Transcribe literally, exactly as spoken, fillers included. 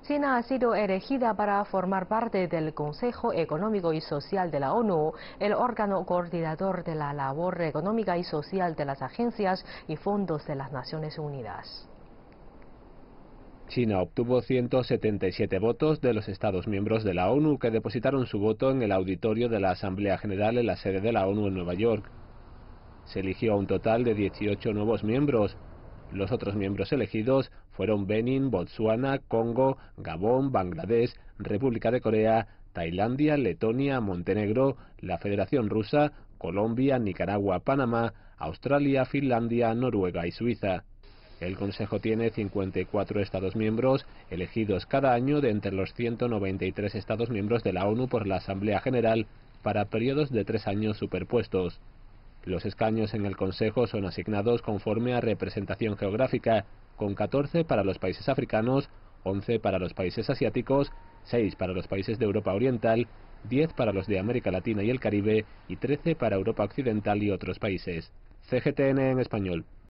China ha sido elegida para formar parte del Consejo Económico y Social de la ONU, el órgano coordinador de la labor económica y social de las agencias y fondos de las Naciones Unidas. China obtuvo ciento setenta y siete votos de los Estados miembros de la ONU que depositaron su voto en el auditorio de la Asamblea General en la sede de la ONU en Nueva York. Se eligió a un total de dieciocho nuevos miembros. Los otros miembros elegidos fueron Benín, Botsuana, Congo, Gabón, Bangladesh, República de Corea, Tailandia, Letonia, Montenegro, la Federación Rusa, Colombia, Nicaragua, Panamá, Australia, Finlandia, Noruega y Suiza. El Consejo tiene cincuenta y cuatro Estados miembros, elegidos cada año de entre los ciento noventa y tres Estados miembros de la ONU por la Asamblea General para periodos de tres años superpuestos. Los escaños en el Consejo son asignados conforme a representación geográfica, con catorce para los países africanos, once para los países asiáticos, seis para los países de Europa Oriental, diez para los de América Latina y el Caribe y trece para Europa Occidental y otros países. C G T N en español.